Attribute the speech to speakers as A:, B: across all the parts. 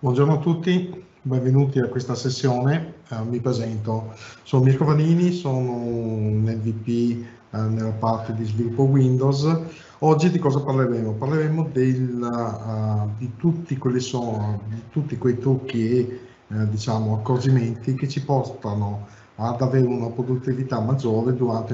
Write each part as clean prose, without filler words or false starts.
A: Buongiorno a tutti, benvenuti a questa sessione. Mi presento, sono Mirko Vanini, sono un MVP nella parte di sviluppo Windows. Oggi di cosa parleremo? Parleremo di tutti quei trucchi e accorgimenti che ci portano ad avere una produttività maggiore durante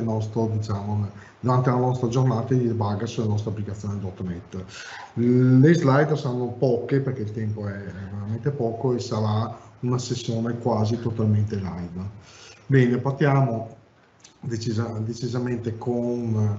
A: la nostra giornata di debug sulla nostra applicazione .NET. Le slide saranno poche perché il tempo è veramente poco e sarà una sessione quasi totalmente live. Bene, partiamo decisamente con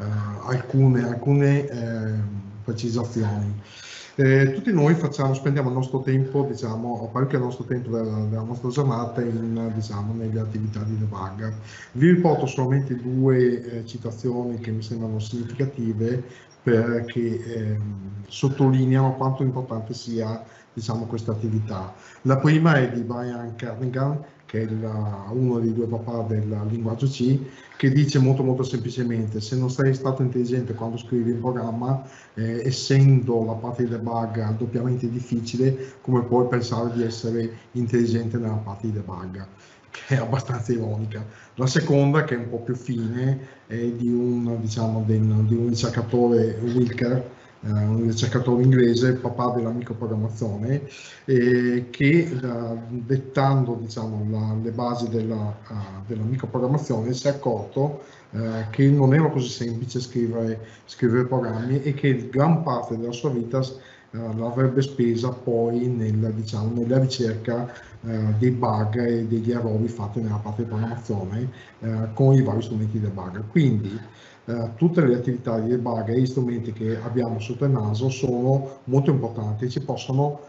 A: alcune precisazioni. Tutti noi spendiamo il nostro tempo, parecchio del nostro tempo della nostra giornata nelle attività di debug. Vi riporto solamente due citazioni che mi sembrano significative perché sottolineano quanto importante sia questa attività. La prima è di Brian Kernighan, che è uno dei due papà del linguaggio C, che dice molto semplicemente: se non sei stato intelligente quando scrivi un programma, essendo la parte di debug doppiamente difficile, come puoi pensare di essere intelligente nella parte di debug? Che è abbastanza ironica. La seconda, che è un po' più fine, è di un ricercatore, Wilker, un ricercatore inglese, papà della microprogrammazione, che dettando le basi della microprogrammazione si è accorto che non era così semplice scrivere programmi e che gran parte della sua vita l'avrebbe spesa poi nella ricerca dei bug e degli errori fatti nella parte di programmazione con i vari strumenti di debug. Quindi tutte le attività di debug e gli strumenti che abbiamo sotto il naso sono molto importanti e ci possono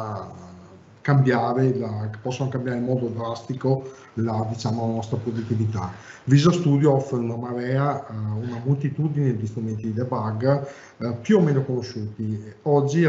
A: cambiare in modo drastico la nostra produttività. Visual Studio offre una moltitudine di strumenti di debug più o meno conosciuti. Oggi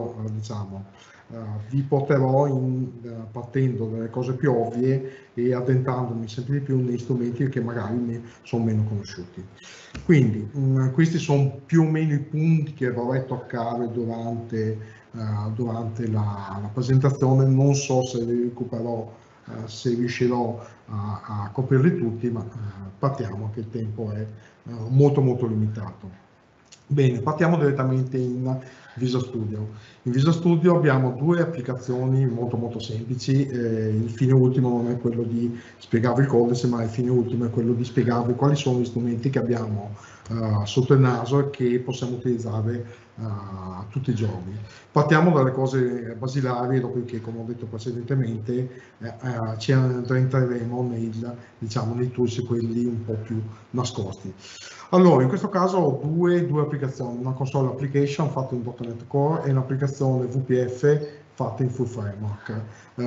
A: vi porterò partendo dalle cose più ovvie e addentrandomi sempre di più nei strumenti che magari sono meno conosciuti. Quindi questi sono più o meno i punti che vorrei toccare durante la presentazione. Non so se li recupererò, se riuscirò a coprirli tutti, ma partiamo che il tempo è molto limitato. Bene, partiamo direttamente in Visual Studio. In Visual Studio abbiamo due applicazioni molto semplici. Il fine ultimo non è quello di spiegarvi il codice, ma il fine ultimo è quello di spiegarvi quali sono gli strumenti che abbiamo sotto il naso e che possiamo utilizzare tutti i giorni. Partiamo dalle cose basilari, dopodiché, come ho detto precedentemente, ci entreremo nei tools, quelli un po' più nascosti. Allora, in questo caso ho due applicazioni, una console application fatta in .NET Core e un'applicazione VPF fatta in Full Framework.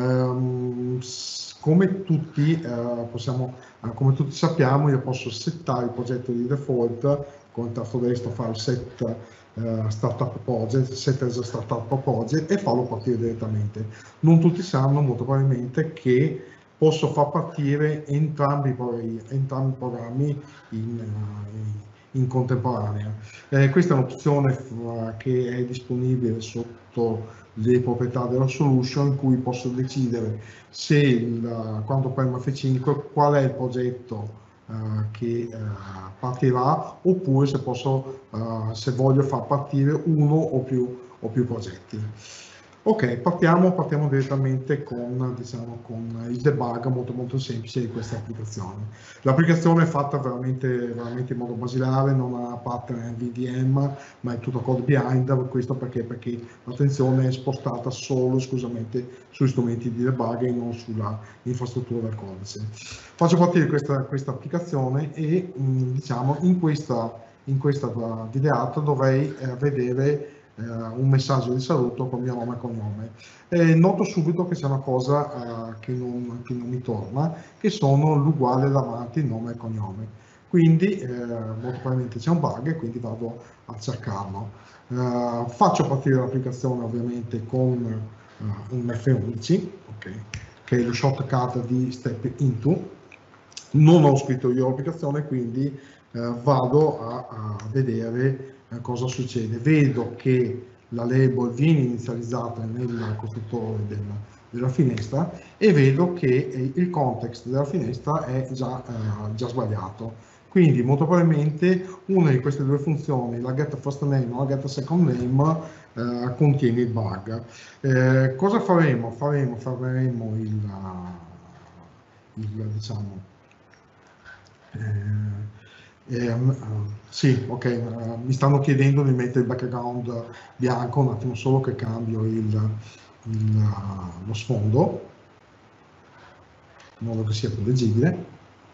A: Come tutti sappiamo, io posso settare il progetto di default con il tasto destro, fare set startup project, set as a startup project e farlo partire direttamente. Non tutti sanno molto probabilmente che posso far partire entrambi i programmi in contemporanea. Questa è un'opzione che è disponibile sotto le proprietà della solution, in cui posso decidere quando premo F5 qual è il progetto che partirà, oppure se voglio far partire uno o più progetti. Ok, partiamo direttamente con il debug molto semplice di questa applicazione. L'applicazione è fatta veramente in modo basilare, non ha pattern NVDM, ma è tutto code behind. Questo perché l'attenzione è spostata solo esclusivamente sugli strumenti di debug e non sulla infrastruttura del codice. Faccio partire questa applicazione e in questa videata dovrei vedere un messaggio di saluto con mio nome e cognome. Noto subito che c'è una cosa che non mi torna, che sono l'uguale davanti nome e cognome. Quindi molto probabilmente c'è un bug e quindi vado a cercarlo. Faccio partire l'applicazione ovviamente con un F11, okay, che è lo shortcut di Step Into. Non ho scritto io l'applicazione, quindi vado a vedere cosa succede. Vedo che la label viene inizializzata nel costruttore della finestra e vedo che il context della finestra è già sbagliato. Quindi molto probabilmente una di queste due funzioni, la getFirstName o la getSecondName, contiene il bug. Cosa faremo? Faremo diciamo, sì, ok, mi stanno chiedendo di mettere il background bianco, un attimo solo che cambio lo sfondo, in modo che sia più leggibile.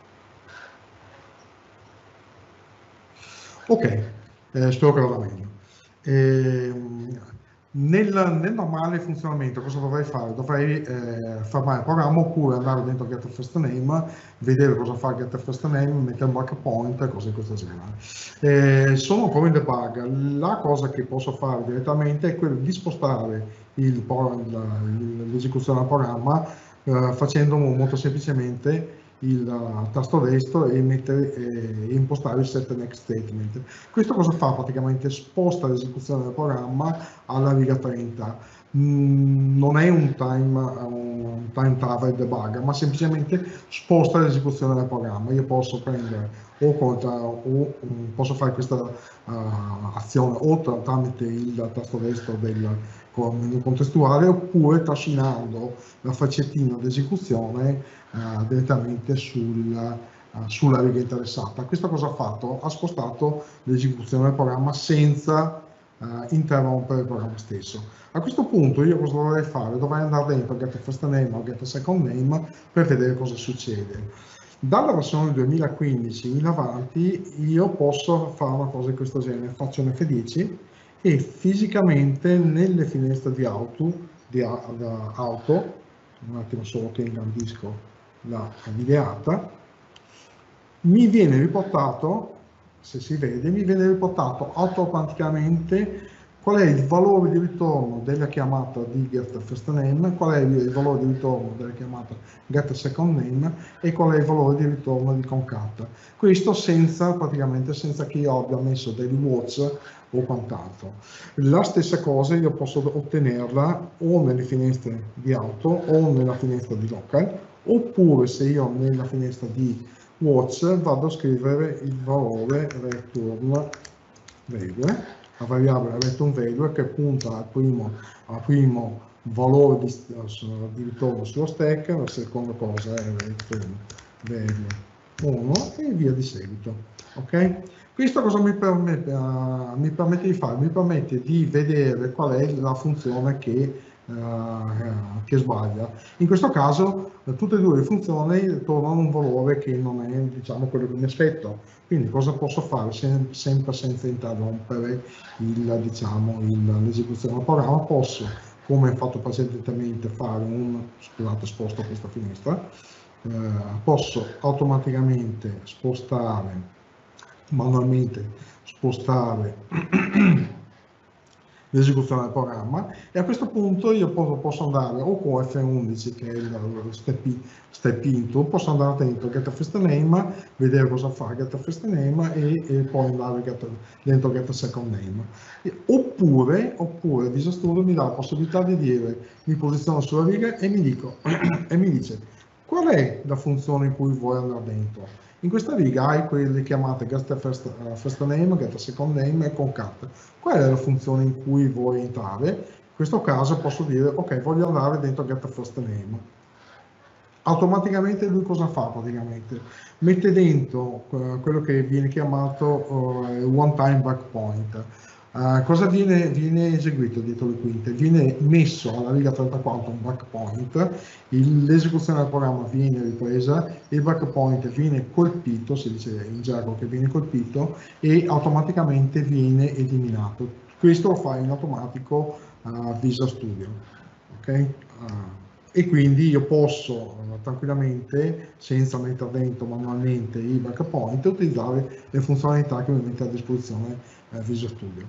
A: Ok, spero che vada meglio. Nel normale funzionamento cosa dovrei fare? Dovrei fermare il programma oppure andare dentro getFirstName, vedere cosa fa getFirstName, mettere un breakpoint e cose di questo genere. Sono ancora in debug. La cosa che posso fare direttamente è quella di spostare l'esecuzione del programma facendo molto semplicemente il tasto destro e impostare il set next statement. Questo cosa fa? Praticamente sposta l'esecuzione del programma alla riga 30. Non è un time travel debug, ma semplicemente sposta l'esecuzione del programma. Io posso prendere posso fare questa azione o tramite il tasto destro del menu contestuale oppure trascinando la faccettina d'esecuzione direttamente sulla riga interessata. Questo cosa ha fatto? Ha spostato l'esecuzione del programma senza interrompere il programma stesso. A questo punto io cosa dovrei fare? Dovrei andare dentro getFirstName o getSecondName per vedere cosa succede. Dalla versione 2015 in avanti io posso fare una cosa di questo genere, faccio un F10 e fisicamente nelle finestre di auto, un attimo solo che ingrandisco la videata, mi viene riportato, se si vede, mi viene riportato automaticamente qual è il valore di ritorno della chiamata di getFirstName, qual è il valore di ritorno della chiamata getSecondName e qual è il valore di ritorno di concat. Questo praticamente senza che io abbia messo dei watch o quant'altro. La stessa cosa io posso ottenerla o nelle finestre di auto o nella finestra di local, oppure se io nella finestra di watch vado a scrivere il valore return value, la variabile return value che punta al primo valore di ritorno sullo stack, la seconda cosa è return value 1 e via di seguito. Ok? Questo cosa mi permette di fare? Mi permette di vedere qual è la funzione che sbaglia. In questo caso tutte e due le funzioni tornano un valore che non è, diciamo, quello che mi aspetto. Quindi cosa posso fare? Sempre senza interrompere l'esecuzione del programma, posso, come ho fatto precedentemente, scusate, sposto questa finestra, posso automaticamente manualmente spostare l'esecuzione del programma e a questo punto io posso andare o con F11 che è il step into, posso andare dentro getFirstName, vedere cosa fa getFirstName e poi andare dentro getSecondName. Oppure Visual Studio mi dà la possibilità di dire, mi posiziono sulla riga e mi dice qual è la funzione in cui vuoi andare dentro. In questa riga hai quelle chiamate getFirstName, getSecondName e concat. Qual è la funzione in cui vuoi entrare? In questo caso posso dire, ok, voglio andare dentro getFirstName. Automaticamente lui cosa fa praticamente? Mette dentro quello che viene chiamato one time breakpoint. Cosa viene eseguito dietro le quinte? Viene messo alla riga 34 un breakpoint, l'esecuzione del programma viene ripresa, il breakpoint viene colpito, si dice in gergo che viene colpito, e automaticamente viene eliminato. Questo lo fa in automatico Visual Studio. Okay? E quindi io posso tranquillamente, senza mettere dentro manualmente i breakpoint, utilizzare le funzionalità che mi mette a disposizione Visual Studio.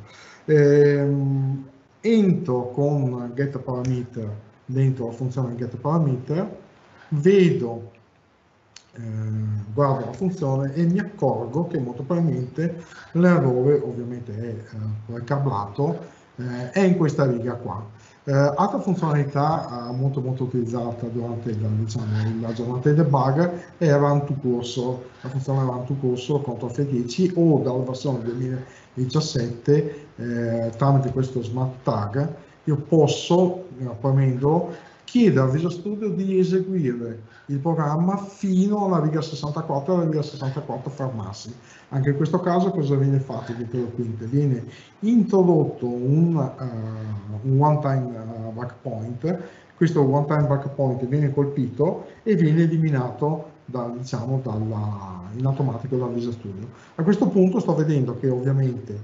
A: Entro con getParameter dentro la funzione getParameter, vedo, guardo la funzione e mi accorgo che molto probabilmente l'errore ovviamente è cablato, è in questa riga qua. Altra funzionalità molto utilizzata durante la giornata di debug è Run to Cursor, la funzione Run to Cursor contro F10 o dalla versione 2017 tramite questo smart tag io posso, premendo, chiedere al Visual Studio di eseguire il programma fino alla riga 64 e alla riga 64 fermarsi. Anche in questo caso cosa viene fatto dietro le quinte? Viene introdotto un one-time breakpoint, questo one-time breakpoint viene colpito e viene eliminato in automatico dal Visual Studio. A questo punto sto vedendo che ovviamente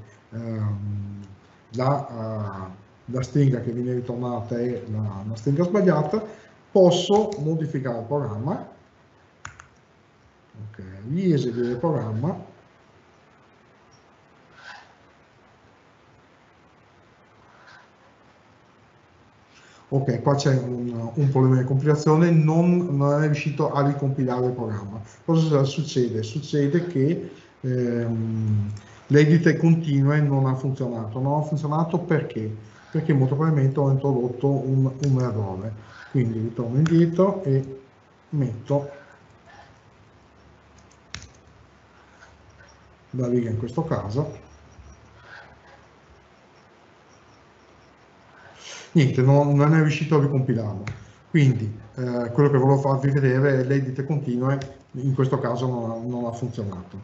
A: la stringa che viene ritornata è la stringa sbagliata, posso modificare il programma, ok, rieseguire il programma, ok, qua c'è un problema di compilazione, non è riuscito a ricompilare il programma. Cosa succede? Succede che l'edit continue non ha funzionato. Non ha funzionato perché? Perché molto probabilmente ho introdotto un errore. Quindi ritorno indietro e metto la riga in questo caso. Niente, non è riuscito a ricompilarlo. Quindi quello che volevo farvi vedere è l'edit continue, in questo caso non ha funzionato.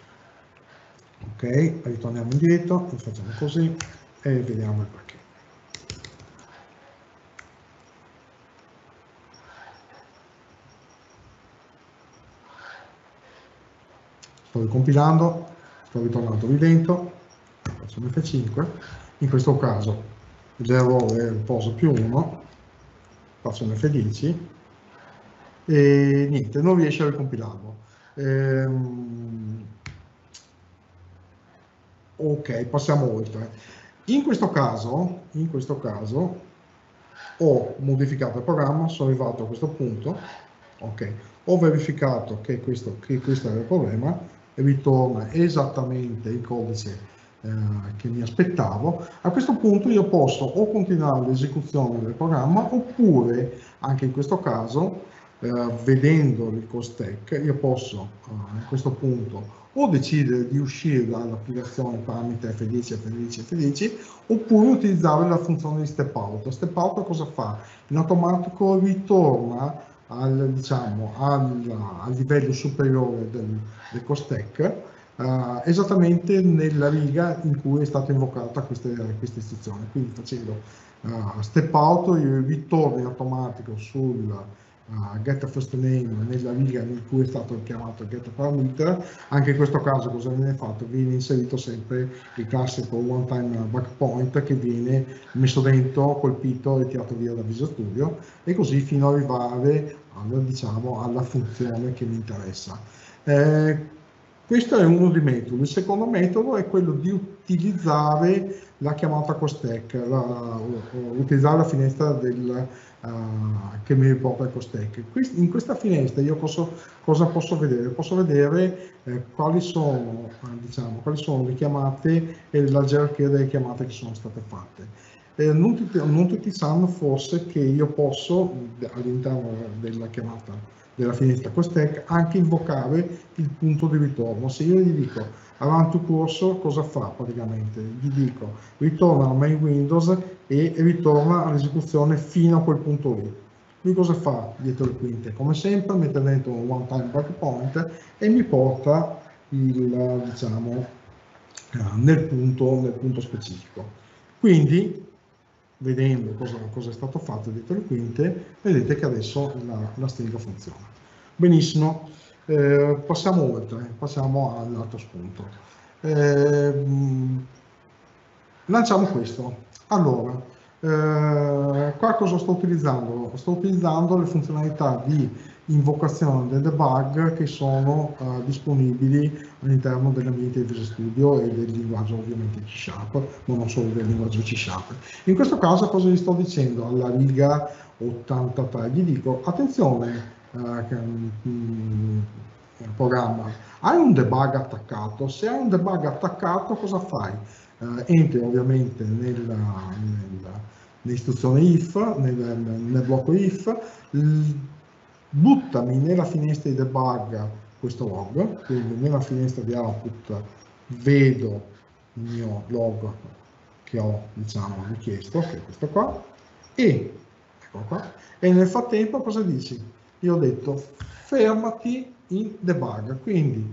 A: Ok, ritorniamo indietro, facciamo così e vediamo il perché. Sto ricompilando, sto ritornando lì dentro, facciamo F5, in questo caso l'errore è il poso +1, faccio un F10 e niente, non riesce a ricompilarlo. Ok, passiamo oltre. In questo caso ho modificato il programma, sono arrivato a questo punto, ok, ho verificato che questo era il problema, ritorna esattamente il codice che mi aspettavo. A questo punto io posso o continuare l'esecuzione del programma oppure, anche in questo caso, vedendo il call stack, io posso a questo punto o decidere di uscire dall'applicazione tramite F10, F10, F10, oppure utilizzare la funzione di step out. Step out cosa fa? In automatico ritorna al livello superiore del call stack, esattamente nella riga in cui è stata invocata questa istruzione. Quindi facendo step out io ritorno in automatico sul get first name nella riga in cui è stato chiamato get parameter. Anche in questo caso cosa viene fatto? Viene inserito sempre il classico one time breakpoint che viene messo dentro, colpito e tirato via da Visual Studio, e così fino ad arrivare alla funzione che mi interessa. Questo è uno dei metodi. Il secondo metodo è quello di utilizzare la chiamata callstack, utilizzare la finestra che mi riporta il callstack. In questa finestra io cosa posso vedere? Posso vedere quali sono le chiamate e la gerarchia delle chiamate che sono state fatte. Non tutti sanno forse che io posso, all'interno della chiamata della finestra callstack, anche invocare il punto di ritorno. Se io gli dico run to cursor, cosa fa praticamente? Gli dico ritorna al main Windows e ritorna all'esecuzione fino a quel punto lì. Lui cosa fa dietro le quinte? Come sempre mette dentro un one time breakpoint e mi porta nel punto specifico. Quindi, vedendo cosa è stato fatto dietro le quinte, vedete che adesso la stringa funziona. Benissimo, passiamo oltre, passiamo all'altro spunto. Lanciamo questo. Allora, qua cosa sto utilizzando? Sto utilizzando le funzionalità di invocazione del debug che sono disponibili all'interno dell'ambiente di Visual Studio e del linguaggio ovviamente C#, ma non solo del linguaggio C#. In questo caso cosa gli sto dicendo? Alla riga 83 gli dico attenzione programma, hai un debug attaccato? Se hai un debug attaccato cosa fai? entri ovviamente nell'istruzione if, nel blocco if, buttami nella finestra di debug questo log, quindi nella finestra di output vedo il mio log che ho, diciamo, richiesto, che è questo qua, e, eccolo qua, e nel frattempo cosa dici? Io ho detto fermati in debug, quindi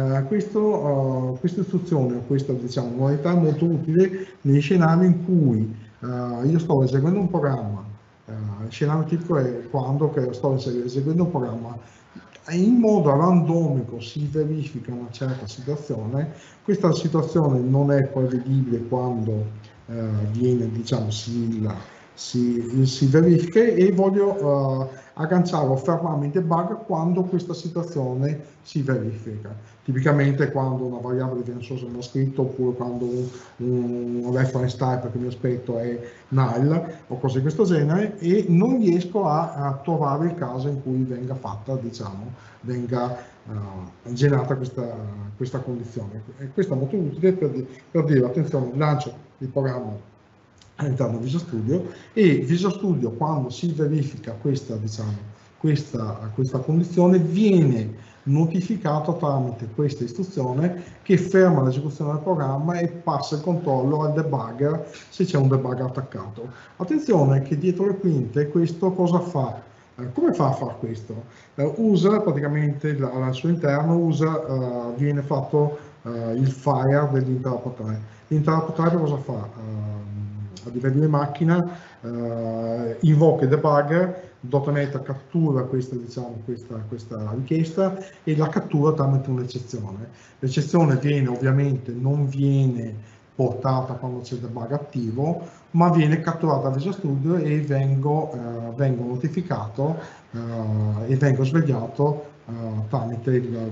A: questa istruzione o questa, diciamo, modalità è molto utile negli scenari in cui io sto eseguendo un programma. Il scenario tipico è quando sto eseguendo un programma in modo randomico si verifica una certa situazione, questa situazione non è prevedibile quando viene, diciamo, si verifica, e voglio agganciare o fermarmi in debug quando questa situazione si verifica. Tipicamente quando una variabile viene solo scritto, oppure quando un reference type che mi aspetto è null o cose di questo genere, e non riesco a trovare il caso in cui venga fatta, diciamo, venga generata questa condizione. E questo è molto utile per dire attenzione, lancio il programma all'interno di Visual Studio, e Visual Studio, quando si verifica questa, diciamo, questa condizione, viene notificato tramite questa istruzione che ferma l'esecuzione del programma e passa il controllo al debugger se c'è un debugger attaccato. Attenzione che dietro le quinte questo cosa fa? Come fa a fare questo? Usa praticamente al suo interno, viene fatto il fire dell'interrupt. L'interrupt cosa fa? A livello di macchina invoca il debugger, .NET cattura questa richiesta e la cattura tramite un'eccezione. L'eccezione non viene portata quando c'è il debug attivo, ma viene catturata da Visual Studio e vengo notificato e vengo svegliato tramite il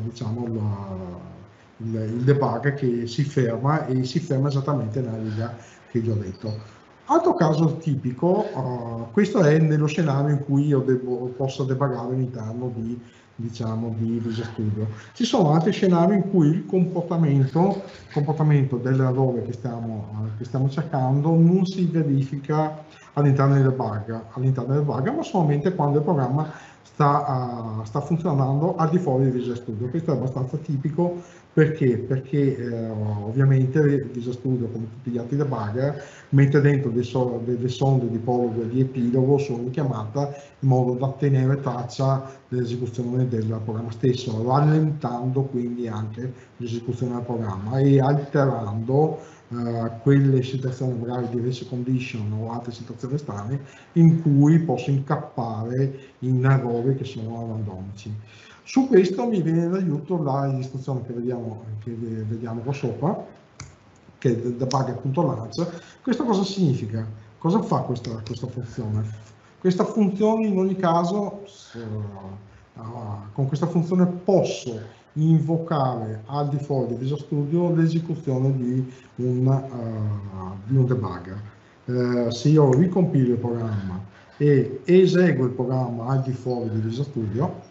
A: debug che si ferma, e si ferma esattamente nella riga che vi ho detto. Altro caso tipico, questo è nello scenario in cui io posso debugare all'interno di Visual Studio. Ci sono altri scenari in cui il comportamento dell'errore che stiamo cercando non si verifica all'interno del debug, ma solamente quando il programma sta funzionando al di fuori di Visual Studio. Questo è abbastanza tipico perché ovviamente Visual Studio, come tutti gli altri debugger, mette dentro delle sonde di prologo e di epilogo solo in chiamata, in modo da tenere traccia dell'esecuzione del programma stesso, rallentando quindi anche l'esecuzione del programma e alterando quelle situazioni magari di race condition o altre situazioni strane in cui posso incappare in errori che sono randomici. Su questo mi viene in aiuto l'istruzione che vediamo qua sopra, che è debugger.launch. Questo cosa significa? Cosa fa questa funzione? Questa funzione, in ogni caso, con questa funzione posso invocare al di fuori di Visual Studio l'esecuzione di un debugger. Se io ricompilo il programma e eseguo il programma al di fuori di Visual Studio,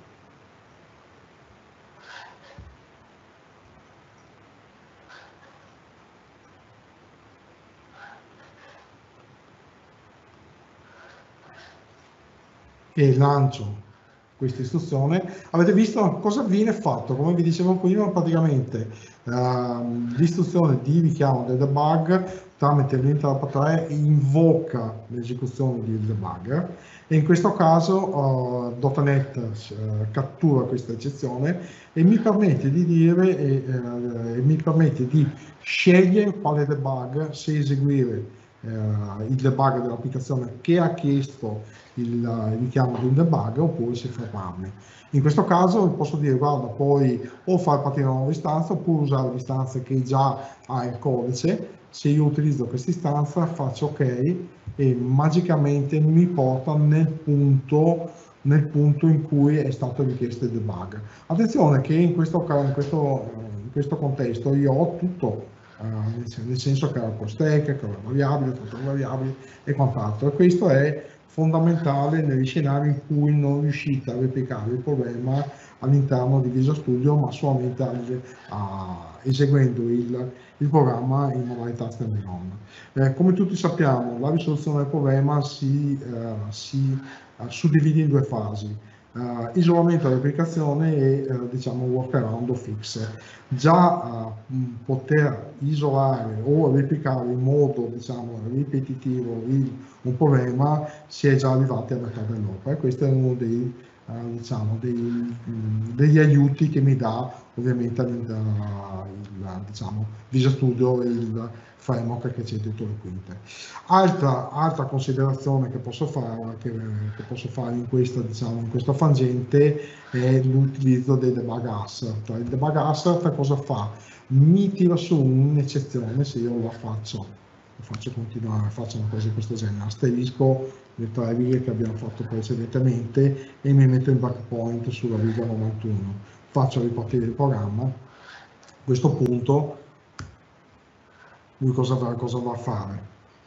A: e lancio questa istruzione, avete visto cosa viene fatto. Come vi dicevo prima, praticamente l'istruzione di richiamo del debug tramite l'interrupt 3 invoca l'esecuzione del debugger, e in questo caso .NET cattura questa eccezione e mi permette di dire mi permette di scegliere quale debug, se eseguire il debug dell'applicazione che ha chiesto il richiamo di un debug, oppure se fermarmi. In questo caso posso dire: guarda, puoi o far partire una nuova istanza oppure usare l'istanza che già ha il codice. Se io utilizzo questa istanza faccio ok e magicamente mi porta nel punto in cui è stato richiesto il debug. Attenzione che in questo contesto io ho tutto, nel senso che ho il stack, che ho le variabili, tutte le variabili e quant'altro, e questo è fondamentale negli scenari in cui non riuscite a replicare il problema all'interno di Visual Studio, ma solamente eseguendo il programma in modalità standalone. Come tutti sappiamo, la risoluzione del problema si suddivide in due fasi. Isolamento e replicazione e diciamo workaround o fix. Già poter isolare o replicare in modo diciamo ripetitivo un problema si è già arrivati a metà dell'opera, e questo è uno diciamo, degli aiuti che mi dà ovviamente diciamo, Visual Studio e il framework che c'è dietro le quinte. Altra considerazione che posso fare in questa, diciamo, in questo frangente è l'utilizzo dei debug assert. Il debug assert cosa fa? Mi tira su un'eccezione se io la faccio continuare, faccio una cosa di questo genere, asterisco le 3 righe che abbiamo fatto precedentemente e mi metto in breakpoint sulla riga 91, faccio ripartire il programma. A questo punto lui cosa va a fare?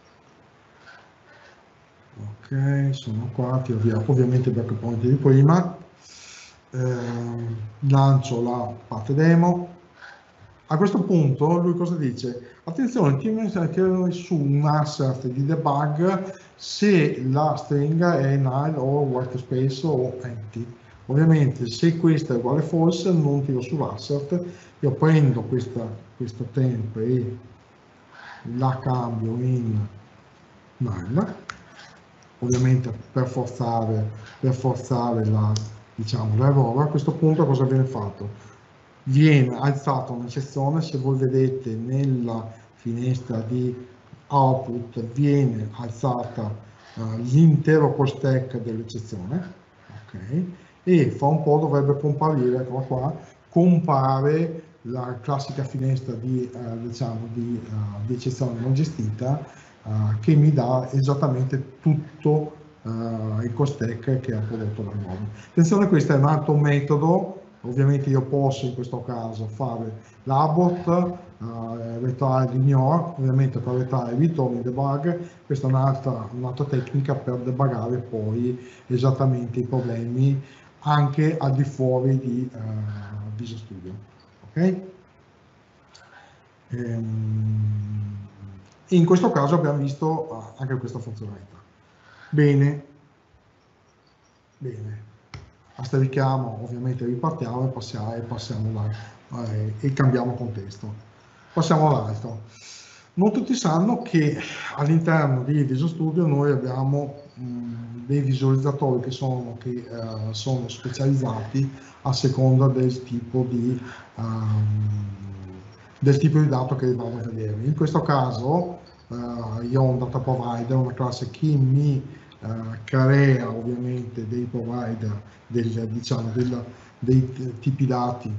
A: Ok, sono qua, tiro via ovviamente il breakpoint di prima, lancio la parte demo. A questo punto lui cosa dice? Attenzione, tira su un assert di debug se la stringa è null o white space o empty. Ovviamente se questa è uguale false non tiro su l'assert, io prendo questo temp e la cambio in null, ovviamente per forzare diciamo, l'errore. A questo punto cosa viene fatto? Viene alzata un'eccezione, se voi vedete nella finestra di output viene alzata l'intero call stack dell'eccezione, okay? E fra un po' dovrebbe comparire, eccola qua, compare la classica finestra di eccezione non gestita che mi dà esattamente tutto il call stack che ha prodotto dall'uomo. Attenzione, questo è un altro metodo. Ovviamente io posso in questo caso fare l'abort, retry ignore, ovviamente per retry ritorno in debug. Questa è un'altra tecnica per debugare poi esattamente i problemi anche al di fuori di Visual Studio. Okay? In questo caso abbiamo visto anche questa funzionalità. Bene. Asterichiamo, ovviamente ripartiamo e passiamo là, e cambiamo contesto. Passiamo all'altro. Non tutti sanno che all'interno di Visual Studio noi abbiamo dei visualizzatori che sono specializzati a seconda del tipo di dato che dobbiamo vedere. In questo caso io ho un data provider, una classe che mi crea ovviamente dei provider, dei tipi dati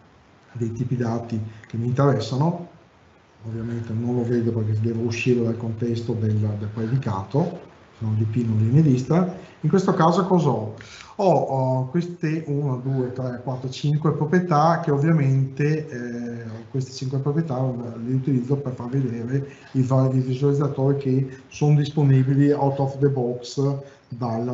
A: che mi interessano. Ovviamente non lo vedo perché devo uscire dal contesto del predicato, sono di P non linee vista. In questo caso cosa ho? Ho queste 1, 2, 3, 4, 5 proprietà che ovviamente queste 5 proprietà le utilizzo per far vedere i vari visualizzatori che sono disponibili out of the box da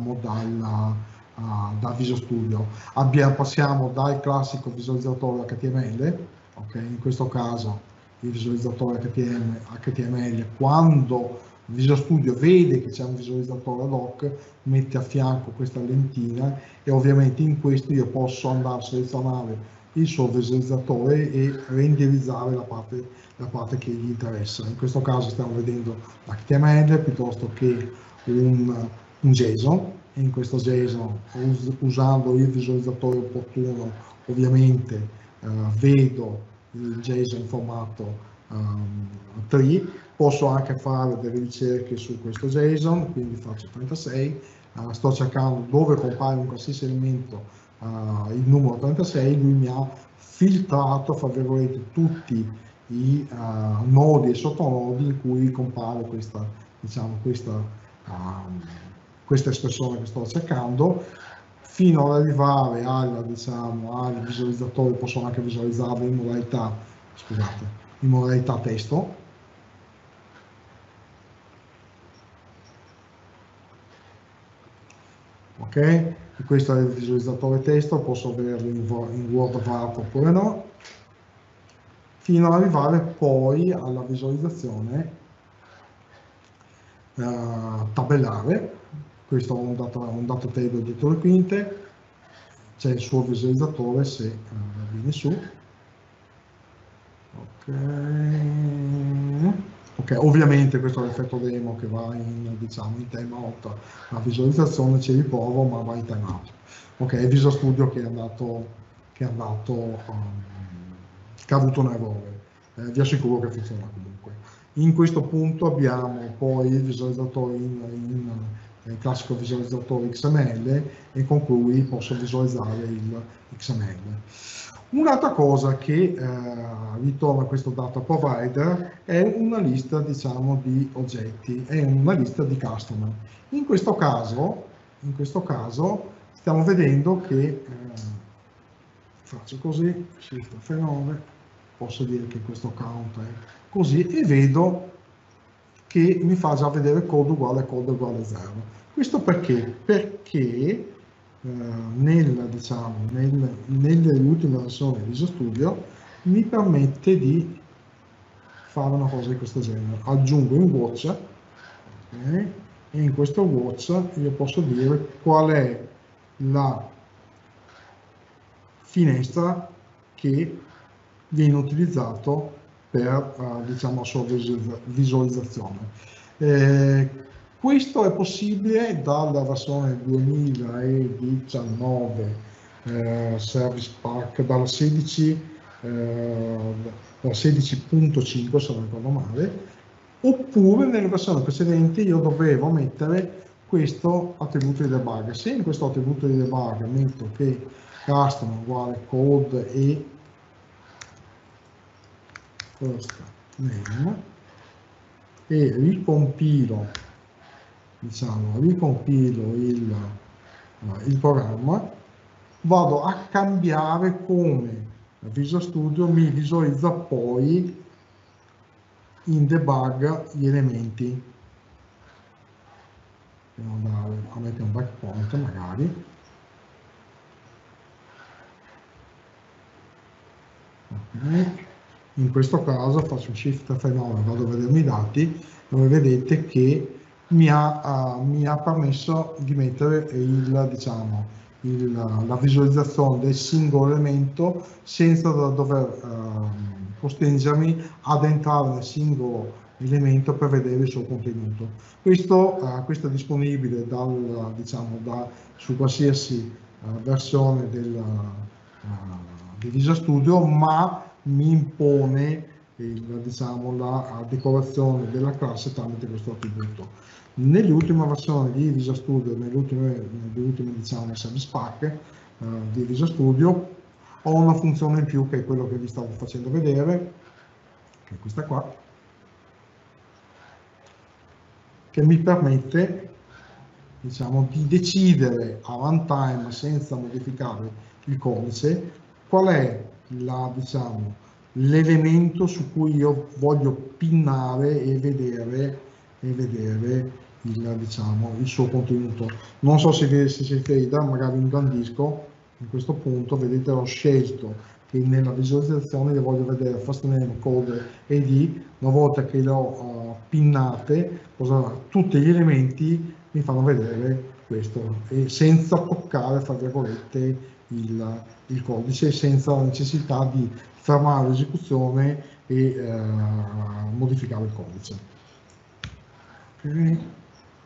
A: Visual Studio. Passiamo dal classico visualizzatore HTML, okay? In questo caso il visualizzatore HTML, quando Visual Studio vede che c'è un visualizzatore ad hoc, mette a fianco questa lentina e ovviamente in questo io posso andare a selezionare il suo visualizzatore e renderizzare la parte che gli interessa. In questo caso stiamo vedendo l'HTML piuttosto che un JSON, e in questo JSON, usando il visualizzatore opportuno, ovviamente vedo il JSON in formato tree, posso anche fare delle ricerche su questo JSON, quindi faccio 36, sto cercando dove compare in qualsiasi elemento il numero 36, lui mi ha filtrato, fra virgolette, tutti i nodi e sottonodi in cui compare questa espressione che sto cercando, fino ad arrivare al visualizzatore. Posso anche visualizzarlo in modalità testo. ok? E questo è il visualizzatore testo, posso averlo in Word Wrap oppure no, fino ad arrivare poi alla visualizzazione tabellare. Questo è un data table dietro le quinte, c'è il suo visualizzatore se viene su. Ok, ovviamente questo è l'effetto demo che va in, diciamo, in timeout, la visualizzazione ci riprovo ma va in timeout. Ok, è Visual Studio che ha avuto un errore, vi assicuro che funziona comunque. In questo punto abbiamo poi il visualizzatore il classico visualizzatore XML e con cui posso visualizzare il XML. Un'altra cosa che ritorna a questo data provider è una lista, diciamo, di oggetti, è una lista di customer. In questo caso stiamo vedendo che, faccio così, Shift F9, posso dire che questo count è così, e vedo che mi fa già vedere code uguale 0. Questo perché? Perché nelle ultime versioni di Visual Studio mi permette di fare una cosa di questo genere. Aggiungo un watch, okay, e in questo watch io posso dire qual è la finestra che viene utilizzato per diciamo, la sua visualizzazione. Questo è possibile dalla versione 2019 Service Pack, dalla 16.5 se non ricordo male, oppure nelle versioni precedenti io dovevo mettere questo attributo di debug. Se in questo attributo di debug metto che customer uguale code e first name e ricompilo, diciamo, il programma, vado a cambiare come Visual Studio mi visualizza poi in debug gli elementi. Devo andare a mettere un breakpoint magari. Okay. In questo caso faccio Shift F9, vado a vedermi i dati, dove vedete che mi ha permesso di mettere la visualizzazione del singolo elemento senza dover costringermi ad entrare nel singolo elemento per vedere il suo contenuto. Questo è disponibile su qualsiasi versione di Visual Studio, ma mi impone la decorazione della classe tramite questo attributo. Nelle ultime versioni di Visual Studio, nelle ultime Service Pack di Visual Studio, ho una funzione in più che è quello che vi stavo facendo vedere, che è questa qua, che mi permette di decidere a runtime senza modificare il codice qual è l'elemento su cui io voglio pinnare e vedere il suo contenuto. Non so se si vede, magari ingrandisco, in questo punto vedete ho scelto che nella visualizzazione le voglio vedere first name, code e ID. Una volta che le ho pinnate, tutti gli elementi mi fanno vedere questo, e senza toccare, fra virgolette, il codice, senza la necessità di fermare l'esecuzione e modificare il codice. Okay.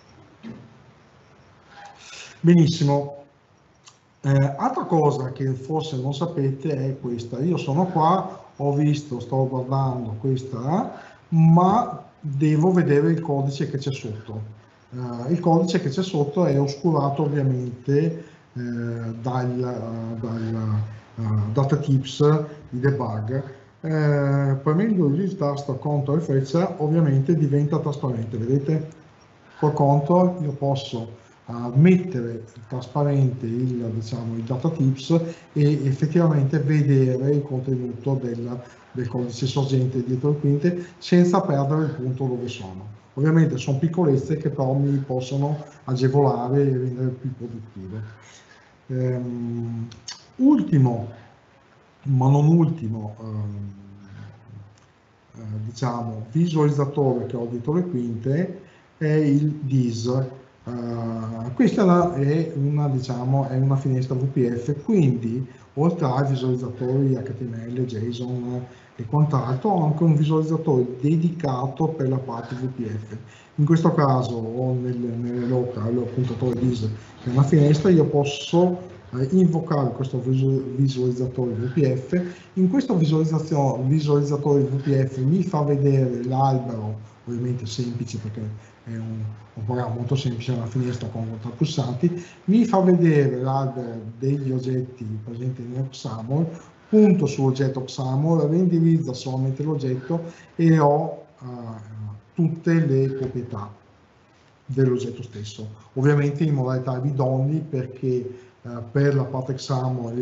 A: Benissimo. Altra cosa che forse non sapete è questa. Io sono qua, sto guardando questa, ma devo vedere il codice che c'è sotto. Il codice che c'è sotto è oscurato ovviamente dal data tips di debug. Premendo il tasto CTRL e freccia ovviamente diventa trasparente, vedete? Col CTRL io posso mettere trasparente il data tips e effettivamente vedere il contenuto del codice sorgente dietro le quinte senza perdere il punto dove sono. Ovviamente sono piccolezze che però mi possono agevolare e rendere più produttivo. Ultimo, ma non ultimo, diciamo, visualizzatore che ho dietro le quinte è il DIS. Questa è una, diciamo, è una finestra VPF, quindi oltre ai visualizzatori HTML, JSON e quant'altro, ho anche un visualizzatore dedicato per la parte VPF. In questo caso ho nelle local, ho il puntatore DIS che è una finestra, io posso invocare questo visualizzatore VPF. In questo visualizzatore VPF mi fa vedere l'albero, ovviamente semplice perché è un programma molto semplice, una finestra con 3 pulsanti, mi fa vedere l'albero degli oggetti presenti nel XAML, punto sull'oggetto XAML, reindirizza solamente l'oggetto e ho tutte le proprietà dell'oggetto stesso. Ovviamente in modalità read-only perché per la parte XAML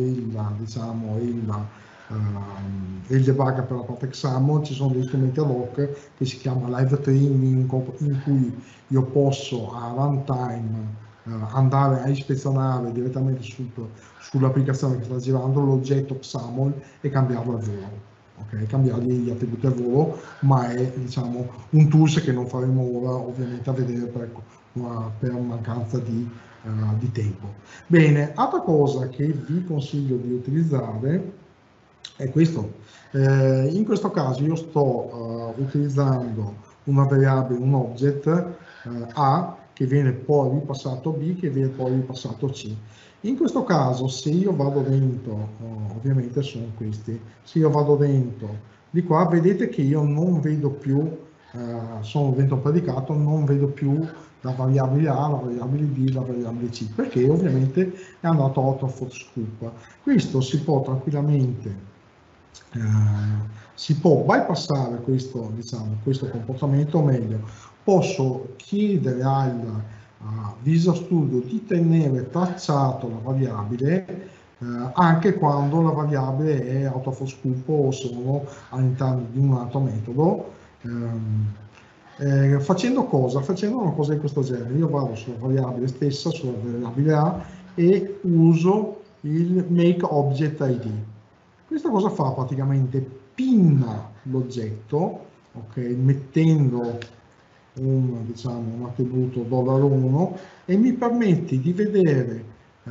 A: il debug per la parte XAML ci sono degli strumenti ad hoc che si chiama live training, in cui io posso a runtime andare a ispezionare direttamente sull'applicazione che sta girando l'oggetto XAML e cambiarlo al volo. Okay, cambiargli gli attributi al volo, ma è, diciamo, un tools che non faremo ora ovviamente a vedere per mancanza di tempo. Bene, altra cosa che vi consiglio di utilizzare è questo. In questo caso io sto utilizzando una variabile, un object A che viene poi ripassato B che viene poi ripassato C. In questo caso, se io vado dentro, ovviamente sono questi, se io vado dentro di qua, vedete che io non vedo più, sono dentro un predicato, non vedo più la variabile A, la variabile B, la variabile C, perché ovviamente è andato out of scope. Questo si può tranquillamente, si può bypassare questo, diciamo, questo comportamento, o meglio, posso chiedere al Visual Studio di tenere tracciato la variabile anche quando la variabile è out of scope o sono all'interno di un altro metodo. Facendo cosa? Facendo una cosa di questo genere. Io vado sulla variabile stessa, sulla variabile A e uso il make object ID. Questa cosa fa? Praticamente pinna l'oggetto, okay, mettendo un attributo $1 e mi permette di vedere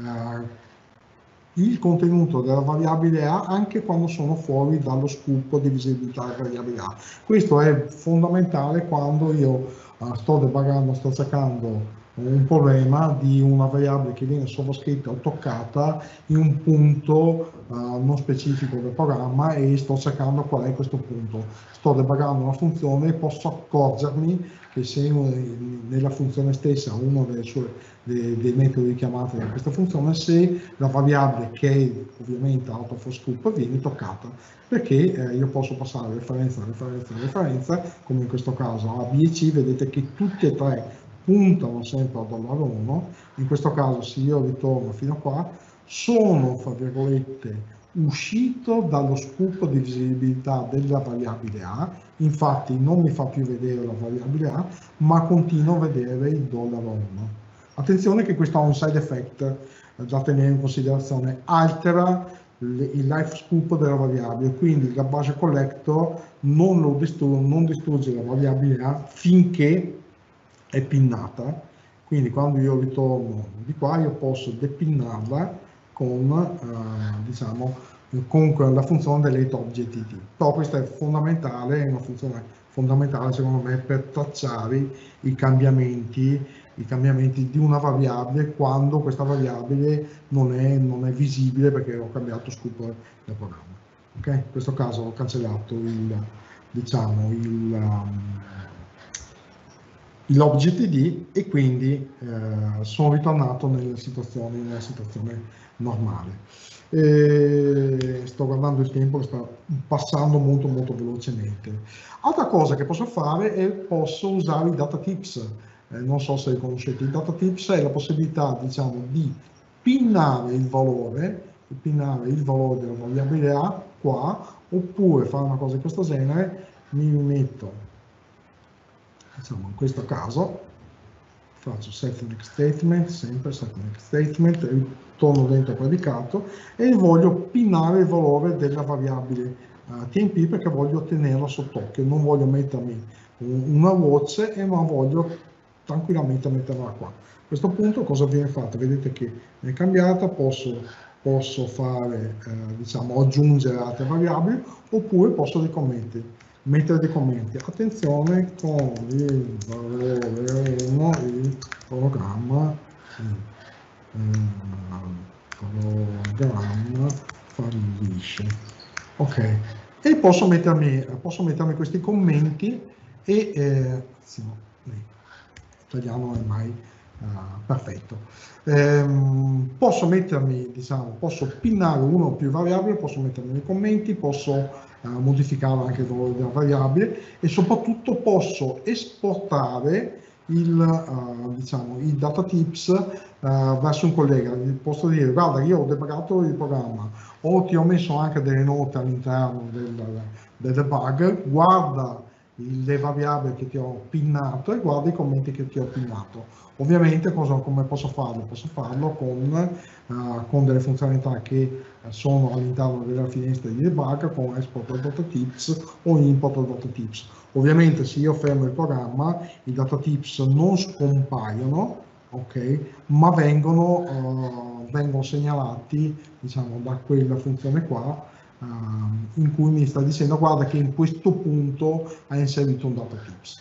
A: il contenuto della variabile A anche quando sono fuori dallo scope di visibilità della variabile A. Questo è fondamentale quando io sto debuggando, sto cercando un problema di una variabile che viene sovrascritta o toccata in un punto non specifico del programma e sto cercando qual è questo punto. Sto debuggando una funzione e posso accorgermi che se nella funzione stessa, uno dei metodi di chiamata di questa funzione, se la variabile che è ovviamente out of scope viene toccata, perché io posso passare referenza, come in questo caso A, B e C, vedete che tutti e tre puntano sempre al $1, in questo caso se io ritorno fino a qua, sono, fra virgolette, uscito dallo scope di visibilità della variabile A, infatti non mi fa più vedere la variabile A, ma continuo a vedere il $1. Attenzione che questo ha un side effect da tenere in considerazione, altera il life scope della variabile, quindi il garbage collector non distrugge la variabile A finché è pinnata, quindi quando io ritorno di qua io posso depinnarla con la funzione delete object id. Però questa è fondamentale, è una funzione fondamentale secondo me per tracciare i cambiamenti di una variabile quando questa variabile non è visibile perché ho cambiato scope del programma. Okay? In questo caso ho cancellato l'object id e quindi sono ritornato nella situazione normale. Sto guardando il tempo che sta passando molto velocemente. Altra cosa che posso fare è posso usare i data tips. Non so se conoscete i data tips, è la possibilità di pinnare il valore della variabile A qua, oppure fare una cosa di questo genere, mi metto diciamo in questo caso faccio set next statement, sempre set next statement, ritorno dentro il predicato e voglio pinnare il valore della variabile TMP perché voglio tenerlo sott'occhio, non voglio mettermi una watch ma voglio tranquillamente metterla qua. A questo punto cosa viene fatto? Vedete che è cambiata, posso fare, diciamo, aggiungere altre variabili oppure posso mettere dei commenti. Attenzione con il valore 1 il programma fallisce. Ok, e posso mettermi questi commenti e italiano è mai perfetto. Posso mettermi, diciamo, posso pinnare uno o più variabili, posso mettermi nei commenti, posso modificare anche il valore della variabile e soprattutto posso esportare diciamo, i data tips verso un collega. Posso dire, guarda, io ho debuggato il programma o ti ho messo anche delle note all'interno del debug, guarda le variabili che ti ho pinnato e guarda i commenti che ti ho pinnato. Ovviamente come posso farlo? Posso farlo con delle funzionalità che sono all'interno della finestra di debug con export data tips o import data tips. Ovviamente se io fermo il programma i data tips non scompaiono, ok, ma vengono segnalati, diciamo, da quella funzione qua in cui mi sta dicendo guarda che in questo punto ha inserito un data tips.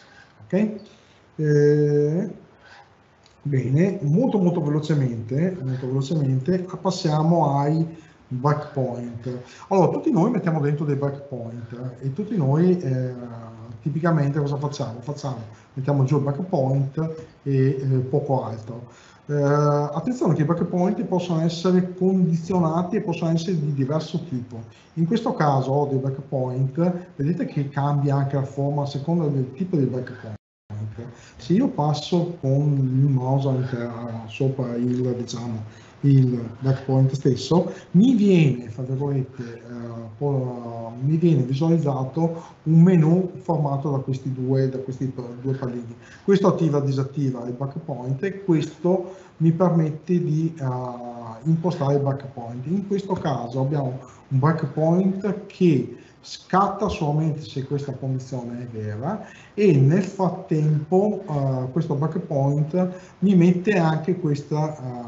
A: Ok? Bene, molto velocemente passiamo ai breakpoint. Allora, tutti noi mettiamo dentro dei breakpoint e tutti noi tipicamente cosa facciamo? Mettiamo giù il breakpoint e poco altro. Attenzione che i breakpoint possono essere condizionati e possono essere di diverso tipo. In questo caso ho dei breakpoint, vedete che cambia anche la forma a seconda del tipo di breakpoint. Se io passo con il mouse sopra il breakpoint stesso, mi viene, fra virgolette, mi viene visualizzato un menu formato da questi due pallini. Questo attiva e disattiva il breakpoint e questo mi permette di impostare il breakpoint. In questo caso abbiamo un breakpoint che scatta solamente se questa condizione è vera e nel frattempo questo breakpoint mi mette anche questo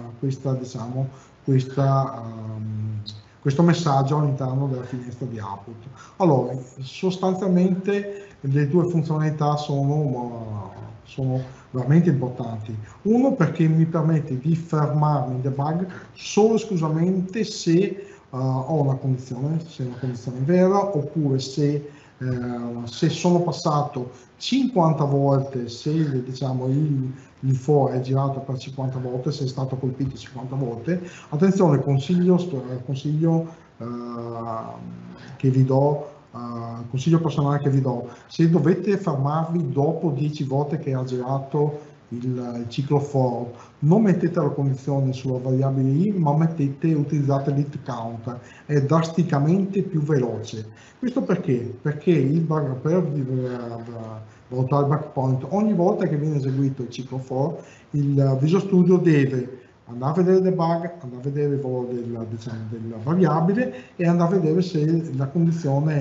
A: messaggio all'interno della finestra di output. Allora, sostanzialmente le due funzionalità sono veramente importanti. Uno perché mi permette di fermarmi in debug solo e esclusivamente se ho una condizione, se è una condizione vera, oppure se sono passato 50 volte, se diciamo il for è girato per 50 volte, se è stato colpito 50 volte. Attenzione, consiglio che vi do, consiglio personale che vi do, se dovete fermarvi dopo 10 volte che ha girato il ciclo for, non mettete la condizione sulla variabile i, ma utilizzate l'it count, è drasticamente più veloce. Questo perché? Perché per valutare il breakpoint, ogni volta che viene eseguito il ciclo for, il Visual Studio deve andare a vedere il debug, andare a vedere il valore della variabile e andare a vedere se la condizione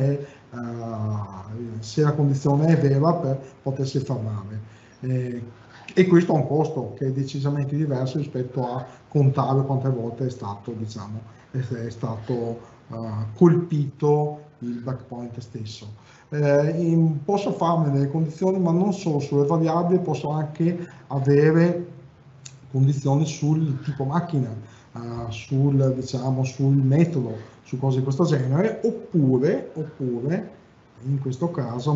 A: è vera per potersi fermare. E questo ha un costo che è decisamente diverso rispetto a contare quante volte è stato colpito il breakpoint stesso. Posso farmi delle condizioni, ma non solo sulle variabili, posso anche avere condizioni sul tipo macchina, sul metodo, su cose di questo genere, oppure in questo caso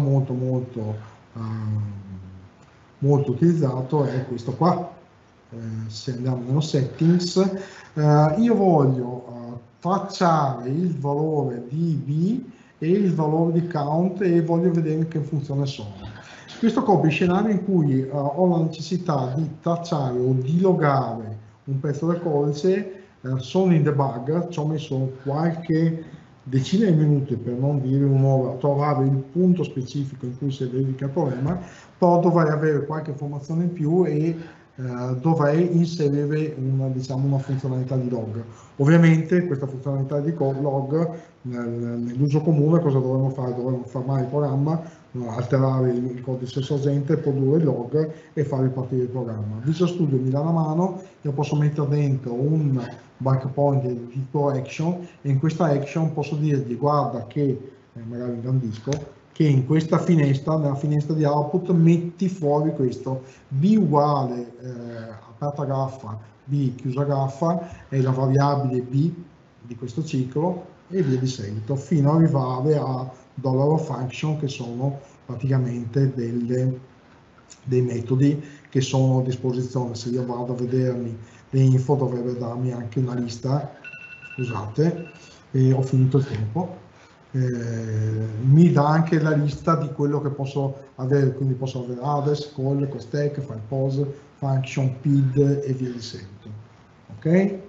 A: molto utilizzato è questo qua. Se andiamo nello settings, io voglio tracciare il valore di b e il valore di count e voglio vedere in che funzione sono. Questo copre scenari in cui ho la necessità di tracciare o di logare un pezzo del codice, sono in debug, ci ho messo qualche decine di minuti, per non dire un'ora, a trovare il punto specifico in cui si verifica il problema, però dovrei avere qualche informazione in più e dovrei inserire diciamo, una funzionalità di log. Ovviamente questa funzionalità di log nell'uso comune cosa dovremmo fare? Dovremmo fermare il programma, alterare il codice sorgente, produrre il log e far ripartire il programma. Visual Studio mi dà la mano, io posso mettere dentro un breakpoint di tipo action e in questa action posso dirgli guarda che, magari ingrandisco, che in questa finestra, nella finestra di output, metti fuori questo, b uguale aperta graffa, b chiusa graffa, è la variabile b di questo ciclo e via di seguito, fino ad arrivare a $function che sono praticamente dei metodi che sono a disposizione. Se io vado a vedermi le info dovrebbe darmi anche una lista, scusate, ho finito il tempo. Mi dà anche la lista di quello che posso avere, quindi posso avere address, call, stack, file pose, function, pid e via di seguito. Ok?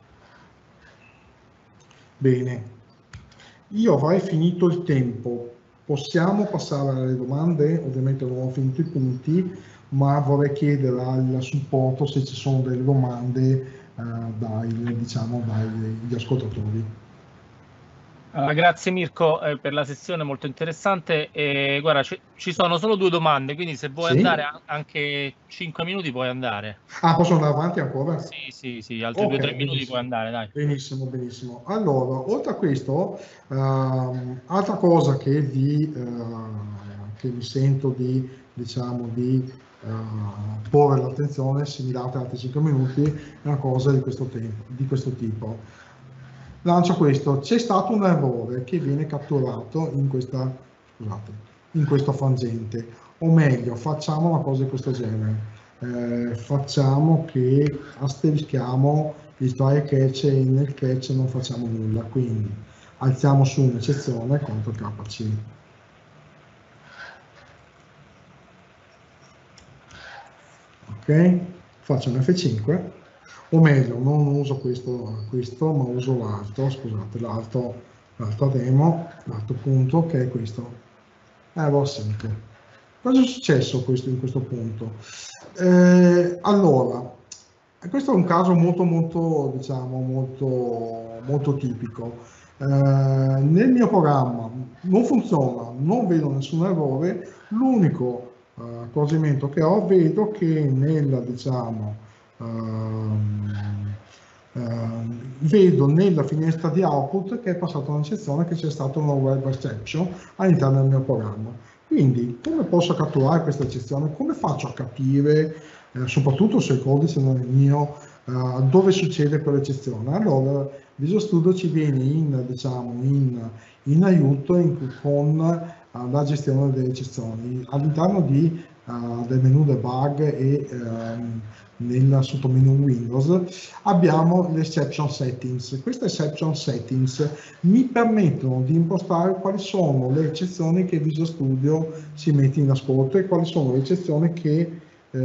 A: Bene, io avrei finito il tempo, possiamo passare alle domande, ovviamente non ho finito i punti, ma vorrei chiedere al supporto se ci sono delle domande dagli ascoltatori.
B: Grazie Mirko per la sessione molto interessante. Guarda, ci sono solo 2 domande, quindi se vuoi andare anche 5 minuti puoi andare.
A: Ah, posso andare avanti ancora?
B: Sì, altri 2-3 minuti puoi andare, dai.
A: Benissimo, benissimo. Allora, oltre a questo, altra cosa che mi sento di, diciamo, di porre l'attenzione, se mi date altri 5 minuti, è una cosa di questo tipo. Lancio questo, c'è stato un errore che viene catturato in questo frangente, o meglio, facciamo una cosa di questo genere, facciamo che asterischiamo il try catch e nel catch non facciamo nulla, quindi alziamo su un'eccezione contro KC. Ok, faccio un F5. O meglio, non uso questo ma uso l'altro, scusate, l'altro demo, l'altro punto, che è questo, error sync. Cosa è successo in questo punto? Allora, questo è un caso molto tipico. Nel mio programma non funziona, non vedo nessun errore, l'unico accorgimento che ho, vedo che vedo nella finestra di output che è passata un'eccezione, che c'è stata una web exception all'interno del mio programma. Quindi come posso catturare questa eccezione? Come faccio a capire, soprattutto se il codice non è mio, dove succede quell'eccezione? Allora Visual Studio ci viene in aiuto con la gestione delle eccezioni. All'interno del menu debug e nel sottomenu Windows abbiamo le exception settings. Queste exception settings mi permettono di impostare quali sono le eccezioni che Visual Studio si mette in ascolto e quali sono le eccezioni che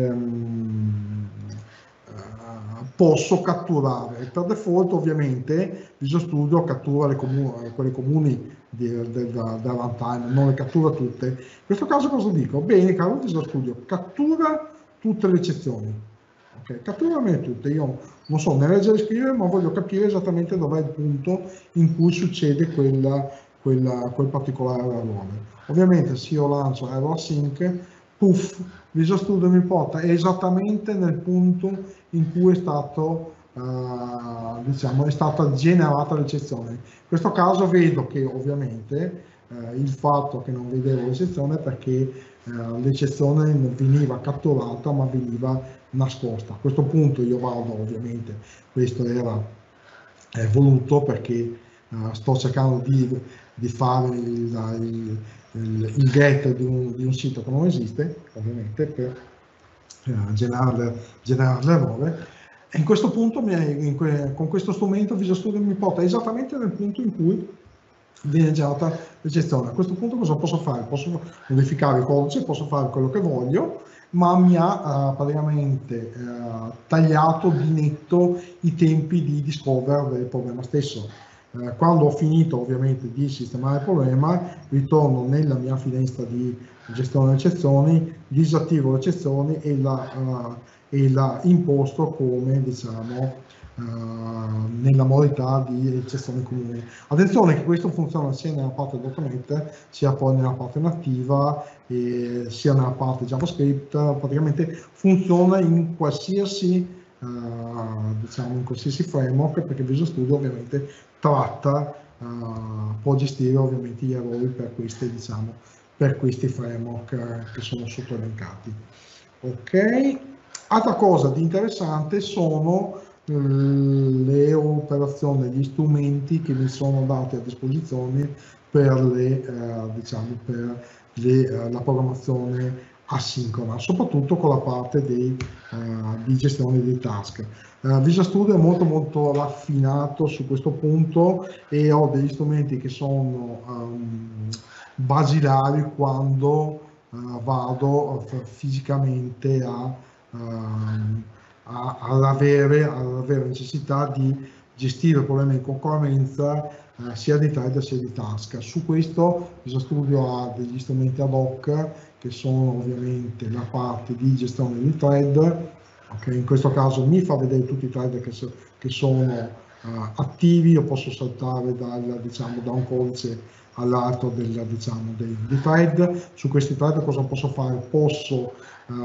A: posso catturare. Per default ovviamente Visual Studio cattura quelle comuni della runtime, non le cattura tutte. In questo caso cosa dico? Bene, caro Visual Studio, cattura tutte le eccezioni. Okay, catturamele tutte, io non so né leggere e scrivere, ma voglio capire esattamente dov'è il punto in cui succede quel particolare errore. Ovviamente se io lancio error sync, puff, Visual Studio mi porta esattamente nel punto in cui è stata generata l'eccezione. In questo caso vedo che ovviamente il fatto che non vedevo l'eccezione è perché l'eccezione non veniva catturata ma veniva nascosta. A questo punto io vado, ovviamente, questo era voluto perché sto cercando di fare il get di un sito che non esiste, ovviamente, per generare l'errore. E in questo punto, con questo strumento, Visual Studio mi porta esattamente nel punto in cui viene generata l'eccezione. A questo punto cosa posso fare? Posso modificare il codice, posso fare quello che voglio, ma mi ha praticamente tagliato di netto i tempi di discover del problema stesso. Quando ho finito ovviamente di sistemare il problema, ritorno nella mia finestra di gestione delle eccezioni, disattivo le eccezioni e la imposto come, diciamo, nella modalità di eccezione comune. Attenzione che questo funziona sia nella parte .NET sia poi nella parte nativa, sia nella parte JavaScript, praticamente funziona in qualsiasi, diciamo, in qualsiasi framework, perché Visual Studio ovviamente tratta, può gestire ovviamente gli errori per questi, diciamo, per questi framework che sono sotto elencati. Ok, altra cosa di interessante sono le operazioni, gli strumenti che mi sono dati a disposizione per diciamo, per la programmazione asincrona, soprattutto con la parte di gestione dei task. Visual Studio è molto raffinato su questo punto e ho degli strumenti che sono basilari quando vado fisicamente ad avere necessità di gestire il problema in concorrenza sia di thread sia di task. Su questo Visual Studio ha degli strumenti ad hoc che sono ovviamente la parte di gestione di thread. Okay, in questo caso mi fa vedere tutti i thread che sono attivi. Io posso saltare diciamo, da un codice all'altro diciamo, dei thread. Su questi thread cosa posso fare? Posso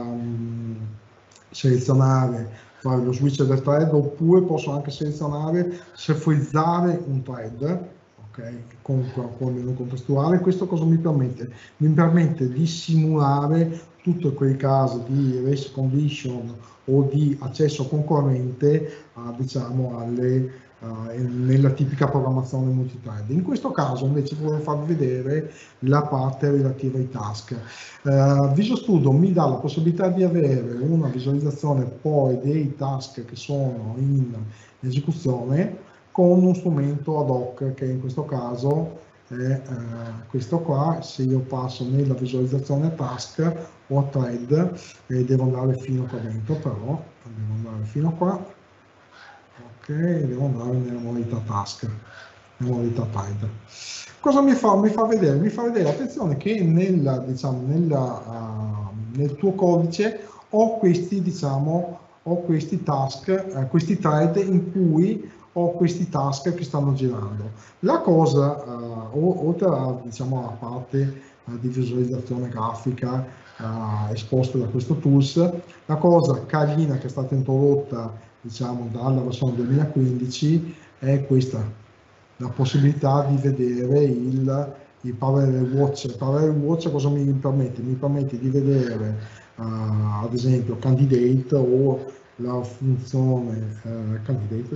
A: selezionare, fare lo switch del thread, oppure posso anche selezionare, seforizzare un thread, okay, con il menu contestuale. Questo cosa mi permette? Mi permette di simulare tutti quei casi di race condition o di accesso concorrente diciamo, nella tipica programmazione multithread. In questo caso invece vorrei farvi vedere la parte relativa ai task. Visual Studio mi dà la possibilità di avere una visualizzazione poi dei task che sono in esecuzione con uno strumento ad hoc che in questo caso è questo qua. Se io passo nella visualizzazione a task o a thread devo andare fino qua dentro, però devo andare fino qua. Ok, devo andare nella modalità task, nella modalità thread. Cosa mi fa? Mi fa vedere, attenzione, che diciamo, nel tuo codice ho questi, diciamo, ho questi task, questi thread in cui ho questi task che stanno girando. La cosa, oltre a, diciamo, alla parte di visualizzazione grafica esposta da questo tools, la cosa carina che è stata introdotta, diciamo, dalla versione 2015 è questa, la possibilità di vedere il Parallel Watch. Il Parallel Watch cosa mi permette? Mi permette di vedere ad esempio candidate o la funzione candidate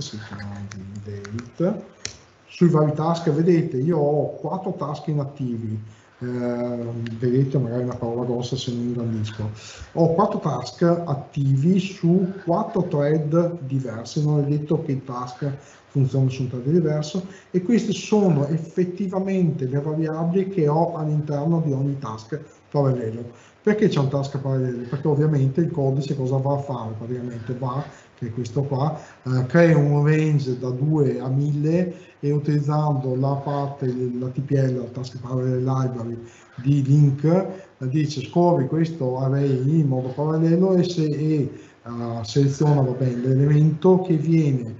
A: sui vari task. Vedete, io ho 4 task inattivi. Vedete, magari una parola grossa se non ingrandisco. Ho 4 task attivi su 4 thread diversi, non è detto che i task funzionano su un thread diverso, e queste sono effettivamente le variabili che ho all'interno di ogni task parallelo. Perché c'è un task parallelo? Perché ovviamente il codice cosa va a fare? Praticamente va, che è questo qua, crea un range da 2 a 1000 e utilizzando la parte, la TPL, la Task Parallel Library di Link, dice scorri questo array in modo parallelo e seleziona l'elemento che viene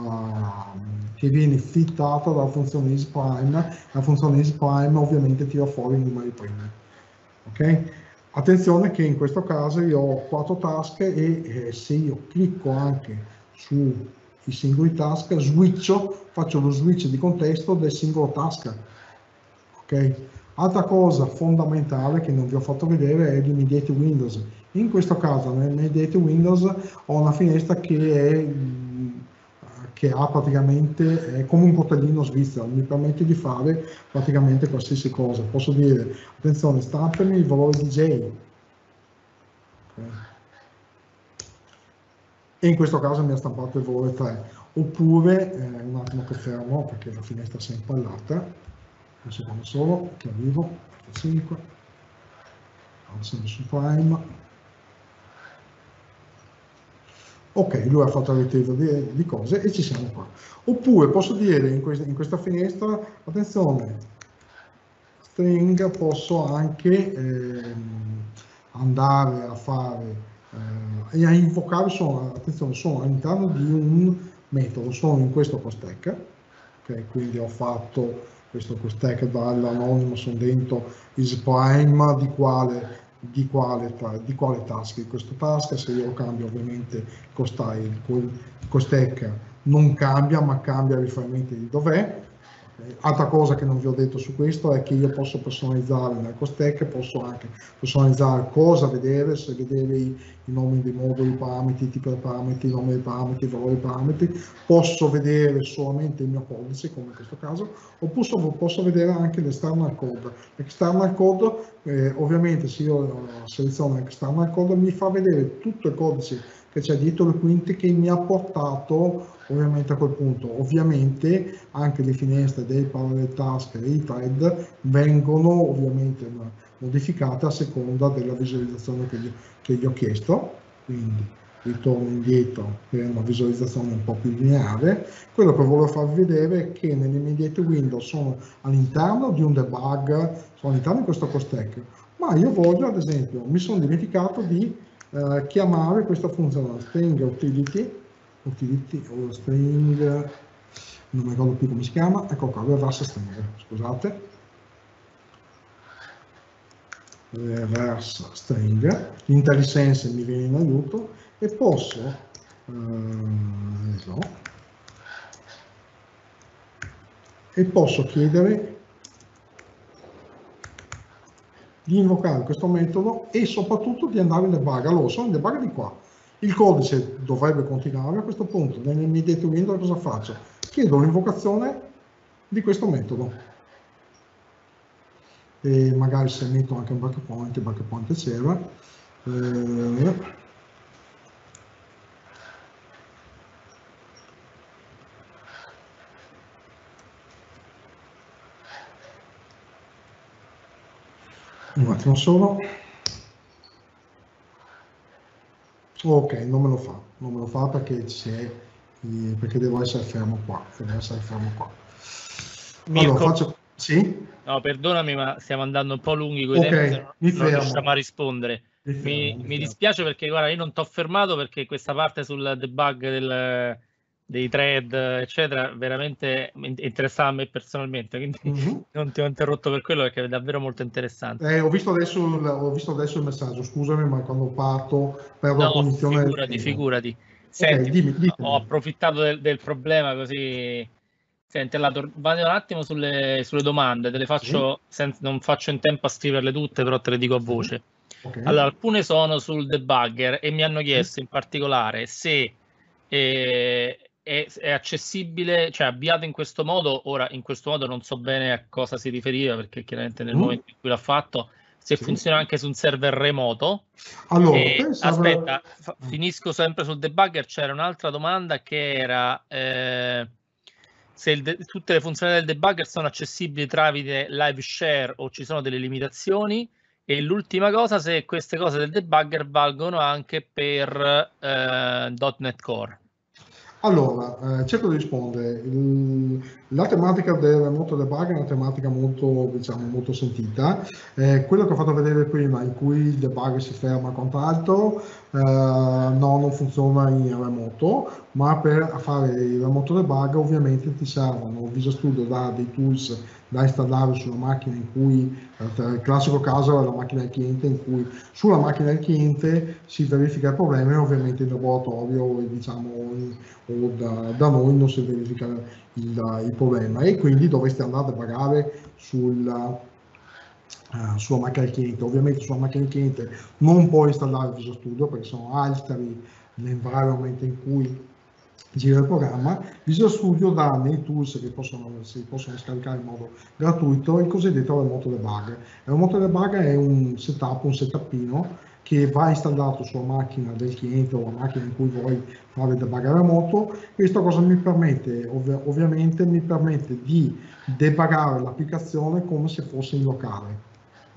A: fittato dalla funzione isPrime. La funzione isPrime ovviamente tira fuori i numeri primi. Ok? Attenzione che in questo caso io ho 4 task e se io clicco anche sui singoli task, faccio lo switch di contesto del singolo task. Ok? Altra cosa fondamentale che non vi ho fatto vedere è l'Immediate Windows. In questo caso nell'Immediate Windows ho una finestra che ha praticamente, è come un portellino svizzero, mi permette di fare praticamente qualsiasi cosa. Posso dire, attenzione, stampami il valore di J. Okay. E in questo caso mi ha stampato il valore 3. Oppure, un attimo che fermo perché la finestra si è impallata, un secondo solo, che arrivo, F5, sempre su Prime. Ok, lui ha fatto il retrieval di cose e ci siamo qua. Oppure posso dire in questa finestra, attenzione, string, posso anche andare a fare e a invocare, attenzione, sono all'interno di un metodo, sono in questo costack, okay? Quindi ho fatto questo costack dall'anonimo, sono dentro isPrime di quale task. In questo task, se io lo cambio, ovviamente il costack non cambia, ma cambia riferimento di dov'è. Altra cosa che non vi ho detto su questo è che io posso personalizzare nel costack, posso anche personalizzare cosa vedere, se vedere i nomi dei moduli, i parametri, i tipi di parametri, i nomi dei parametri, i valori dei parametri, posso vedere solamente il mio codice, come in questo caso, o posso vedere anche l'external code. L'external code, ovviamente se io seleziono l'external code, mi fa vedere tutto il codice che c'è dietro le quinte che mi ha portato ovviamente a quel punto. Ovviamente anche le finestre dei parallel task e i thread vengono ovviamente modificate a seconda della visualizzazione che gli ho chiesto, quindi ritorno indietro per una visualizzazione un po' più lineare. Quello che volevo farvi vedere è che nell'immediate window sono all'interno di un debug, sono all'interno di questo costack, ma io voglio, ad esempio, mi sono dimenticato di chiamare questa funzione string utility o string, non mi ricordo più come si chiama, ecco qua, reverse string, scusate, reverse string, l'IntelliSense mi viene in aiuto e posso chiedere di invocare questo metodo e soprattutto di andare in debug. Allora, sono in debug di qua. Il codice dovrebbe continuare a questo punto. Nell'immediate window cosa faccio? Chiedo l'invocazione di questo metodo. E magari se metto anche un breakpoint, il breakpoint c'era. Un attimo solo. Ok, non me lo fa perché devo essere fermo qua.
B: Mirko,
A: allora faccio. Sì?
B: No, perdonami, ma stiamo andando un po' lunghi con i tempi, non riusciamo a rispondere. Mi dispiace perché guarda, io non ti ho fermato perché questa parte sul debug dei thread, eccetera, veramente interessava a me personalmente, quindi non ti ho interrotto per quello perché è davvero molto interessante.
A: Ho visto adesso il messaggio, scusami, ma quando parto perdo la cognizione.
B: Figurati. Senti,
A: dimmi.
B: Ho approfittato del problema così. Senti, allora, vado un attimo sulle domande, te le faccio, non faccio in tempo a scriverle tutte, però te le dico a voce.
A: Okay.
B: Allora, alcune sono sul debugger e mi hanno chiesto in particolare se è accessibile, cioè avviato in questo modo. Ora, in questo modo non so bene a cosa si riferiva, perché chiaramente nel momento in cui l'ha fatto, se funziona anche su un server remoto.
A: Allora,
B: aspetta, finisco sempre sul debugger. C'era un'altra domanda che era se tutte le funzionalità del debugger sono accessibili tramite live share o ci sono delle limitazioni, e l'ultima cosa, se queste cose del debugger valgono anche per .NET Core.
A: Allora, cerco di rispondere. La tematica del remoto debug è una tematica molto, diciamo, molto sentita. Quello che ho fatto vedere prima, in cui il debug si ferma quant'altro, no, non funziona in remoto, ma per fare il remoto debug ovviamente ti servono Visual Studio, da dei tools da installare sulla macchina in cui, il classico caso è la macchina del cliente, in cui sulla macchina del cliente si verifica il problema, e ovviamente in laboratorio, diciamo, o da noi non si verifica il problema, e quindi dovreste andare a pagare sulla macchina del cliente. Ovviamente sulla macchina del cliente non puoi installare Visual Studio perché sono altri l'environment in cui gira il programma. Visual Studio dà nei tools che si possono scaricare in modo gratuito il cosiddetto remoto debug. Il remoto debug è un setupino che va installato sulla macchina del cliente o la macchina in cui vuoi fare il debug remoto. Questa cosa mi permette, ovviamente mi permette di debugare l'applicazione come se fosse in locale.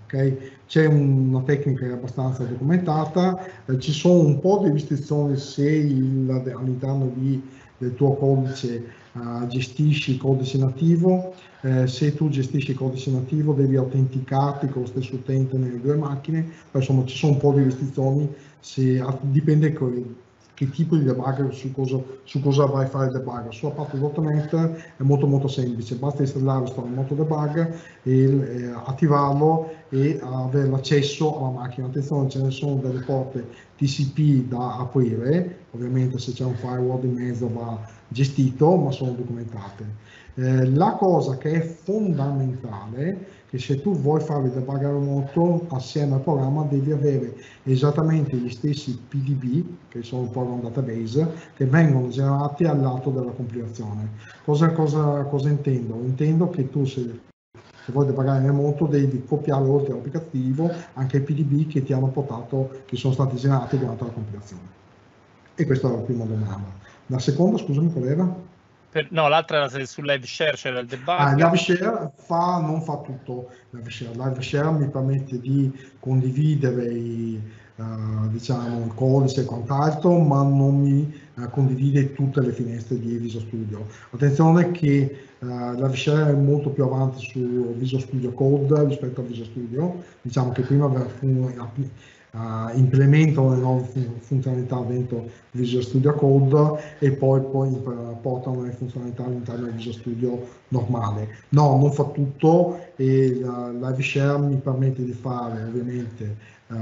A: Okay? C'è una tecnica che è abbastanza documentata, ci sono un po' di restrizioni se all'interno del tuo codice gestisci codice nativo. Se tu gestisci il codice nativo devi autenticarti con lo stesso utente nelle due macchine, poi insomma ci sono un po' di restrizioni, dipende che tipo di debugger, su cosa vai a fare il debugger. Sulla parte .NET è molto semplice, basta installare Storymoto Debug e attivarlo e avere l'accesso alla macchina. Attenzione, ce ne sono delle porte TCP da aprire, ovviamente se c'è un firewall in mezzo va gestito, ma sono documentate. La cosa che è fondamentale che se tu vuoi fare il debug remoto assieme al programma devi avere esattamente gli stessi PDB, che sono un program database, che vengono generati al lato della compilazione. Cosa intendo? Intendo che tu se vuoi debugare remoto devi copiare oltre all'applicativo anche i PDB che ti hanno portato, che sono stati generati durante la compilazione. E questa è la prima domanda. La seconda, scusami, qual era?
B: No, l'altra era se su Live Share c'era il debug.
A: Live Share non fa tutto. Live Share mi permette di condividere diciamo, il codice e quant'altro, ma non mi condivide tutte le finestre di Visual Studio. Attenzione che Live Share è molto più avanti su Visual Studio Code rispetto a Visual Studio. Diciamo che prima implementano le nuove funzionalità dentro Visual Studio Code e poi portano le funzionalità all'interno del Visual Studio normale. No, non fa tutto e Live Share mi permette di fare ovviamente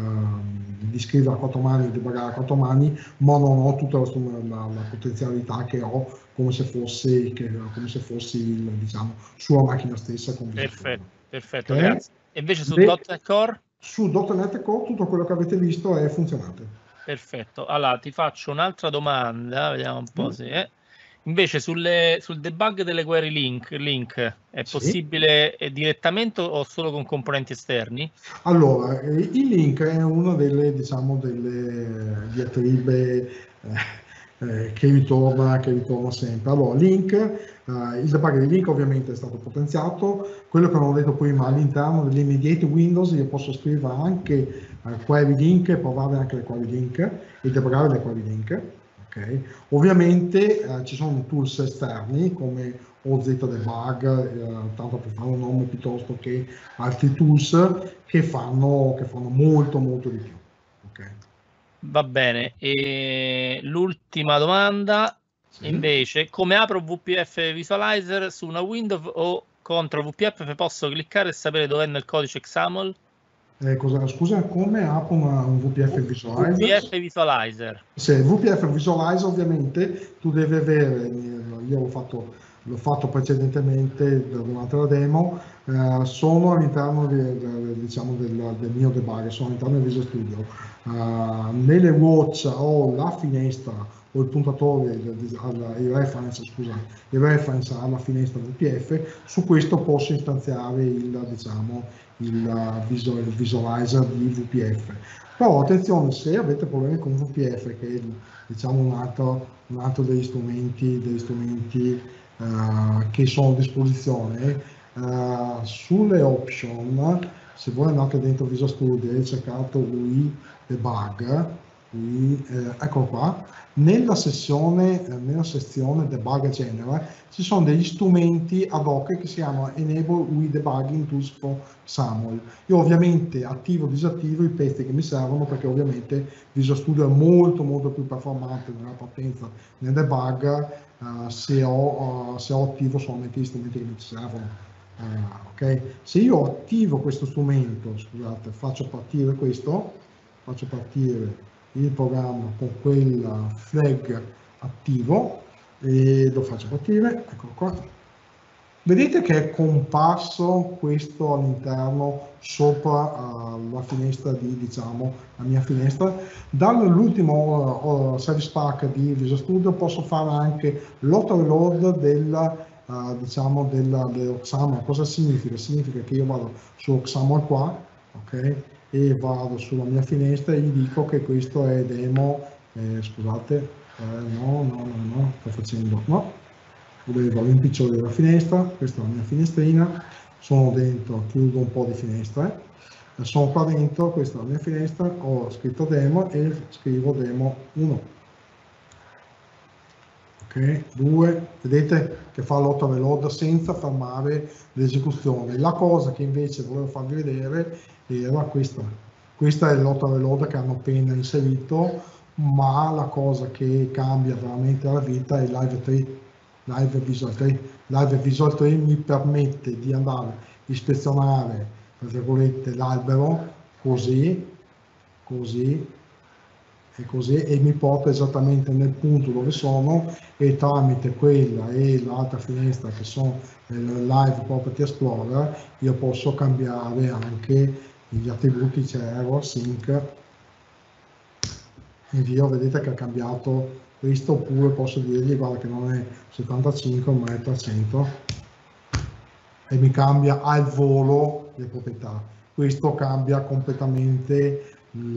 A: di scrivere a 4 mani, di debuggare a 4 mani, ma non ho tutta la potenzialità che ho come se fossi diciamo, sulla macchina stessa.
B: Perfetto,
A: okay?
B: Grazie. E invece su .NET Core?
A: Su .NET Core tutto quello che avete visto è funzionante.
B: Perfetto, allora ti faccio un'altra domanda, vediamo un po' se... Invece sul debug delle query link è possibile direttamente o solo con componenti esterni?
A: Allora, il link è una delle, diciamo, delle diatribe che ritorna sempre. Allora, il debug di link ovviamente è stato potenziato. Quello che avevo detto prima, all'interno dell'immediate Windows io posso scrivere anche query link e provare anche le query link e debuggare le query link. Okay. Ovviamente ci sono tools esterni come OZ Debug, tanto per fare un nome, piuttosto che altri tools che fanno molto di più. Okay.
B: Va bene, e l'ultima domanda invece, come apro VPF Visualizer su una Windows o contro VPF posso cliccare e sapere dov'è nel codice XAML?
A: Scusa, come apro un VPF Visualizer?
B: VPF Visualizer.
A: Se VPF Visualizer ovviamente tu devi avere, io l'ho fatto precedentemente durante la demo, sono all'interno diciamo, del mio debugger, sono all'interno del Visual Studio. Nelle watch ho la finestra o il puntatore, il reference alla finestra VPF, su questo posso istanziare il visualizer di VPF. Però attenzione, se avete problemi con VPF, che è diciamo, un altro degli strumenti che sono a disposizione, sulle option, se voi andate dentro Visual Studio e cercate UI Debug, eccolo qua, nella sezione Debug General ci sono degli strumenti ad hoc che si chiamano Enable UI Debugging Tools for XAML. Io ovviamente attivo o disattivo i pezzi che mi servono, perché ovviamente Visual Studio è molto più performante nella partenza nel debug se ho attivo solamente gli strumenti che mi servono. Okay? Se io attivo questo strumento, scusate, faccio partire il programma con quella flag attivo e lo faccio partire, eccolo qua. Vedete che è comparso questo all'interno sopra la finestra diciamo, la mia finestra. Dall'ultimo Service Pack di Visual Studio posso fare anche l'auto-reload diciamo dello XAML. Cosa significa? Significa che io vado su XAML qua, ok? E vado sulla mia finestra e gli dico che questo è demo, scusate, no, sto facendo, no, volevo rimpicciolire la finestra, questa è la mia finestrina, sono dentro, chiudo un po' di finestre, Sono qua dentro, questa è la mia finestra, ho scritto demo e scrivo demo 1. Ok, 2, vedete che fa l'auto-reload senza fermare l'esecuzione. La cosa che invece volevo farvi vedere era questa. Questa è l'auto-reload che hanno appena inserito, ma la cosa che cambia veramente la vita è Live 3, Live Visual 3. Live Visual 3 mi permette di andare a ispezionare, tra virgolette, l'albero così e così, e mi porta esattamente nel punto dove sono, e tramite quella e l'altra finestra che sono nel Live Property Explorer io posso cambiare anche gli attributi, c'è error, sync, invio, vedete che ha cambiato questo, oppure posso dirgli guarda che non è 75 ma è 300 e mi cambia al volo le proprietà. Questo cambia completamente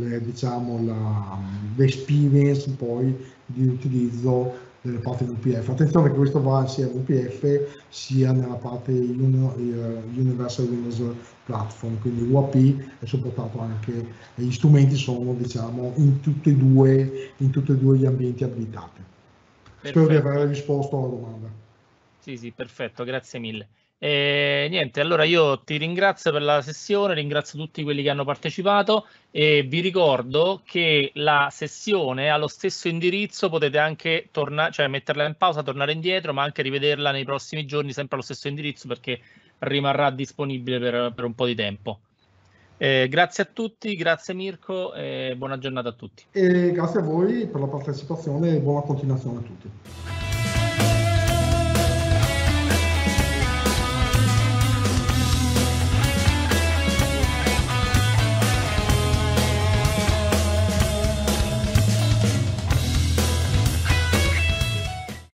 A: l'experience poi di utilizzo delle parti VPF. Attenzione che questo va sia VPF sia nella parte Universal Windows Platform, quindi UAP è supportato anche, e gli strumenti sono diciamo in tutti e due gli ambienti abilitati. Spero di aver risposto alla domanda.
B: Sì, perfetto, grazie mille. Niente, allora io ti ringrazio per la sessione, ringrazio tutti quelli che hanno partecipato e vi ricordo che la sessione ha lo stesso indirizzo, potete anche tornare, cioè metterla in pausa, tornare indietro, ma anche rivederla nei prossimi giorni sempre allo stesso indirizzo perché rimarrà disponibile per un po' di tempo. Grazie a tutti, grazie Mirko e buona giornata a tutti.
A: E grazie a voi per la partecipazione e buona continuazione a tutti.